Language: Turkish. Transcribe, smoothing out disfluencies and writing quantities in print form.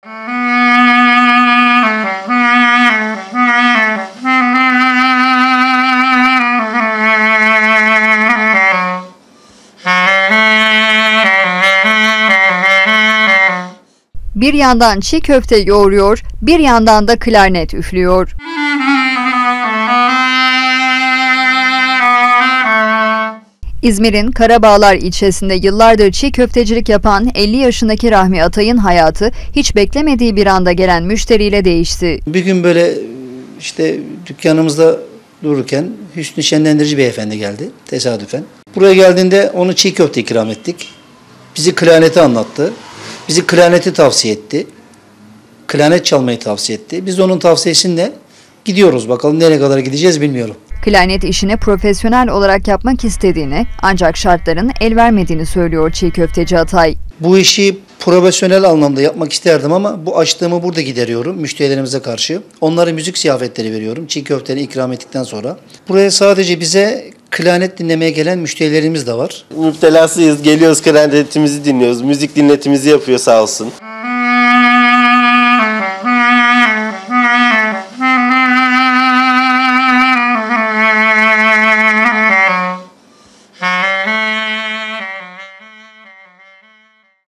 Bir yandan çiğ köfte yoğuruyor, bir yandan da klarnet üflüyor. İzmir'in Karabağlar ilçesinde yıllardır çiğ köftecilik yapan 50 yaşındaki Rahmi Atay'ın hayatı hiç beklemediği bir anda gelen müşteriyle değişti. Bir gün böyle işte dükkanımızda dururken Hüsnü Şenlendirici beyefendi geldi tesadüfen. Buraya geldiğinde onu çiğ köfte ikram ettik. Bizi klarneti anlattı. Bizi klarneti tavsiye etti. Klarnet çalmayı tavsiye etti. Biz onun tavsiyesiyle gidiyoruz. Bakalım nereye kadar gideceğiz bilmiyorum. Klarnet işini profesyonel olarak yapmak istediğini ancak şartların el vermediğini söylüyor çiğ köfteci Atay. Bu işi profesyonel anlamda yapmak isterdim ama bu açlığımı burada gideriyorum müşterilerimize karşı. Onlara müzik ziyafetleri veriyorum çiğ köfteni ikram ettikten sonra. Buraya sadece bize klarnet dinlemeye gelen müşterilerimiz de var. Müptelasıyız, geliyoruz, klarnetimizi dinliyoruz, müzik dinletimizi yapıyor sağ olsun.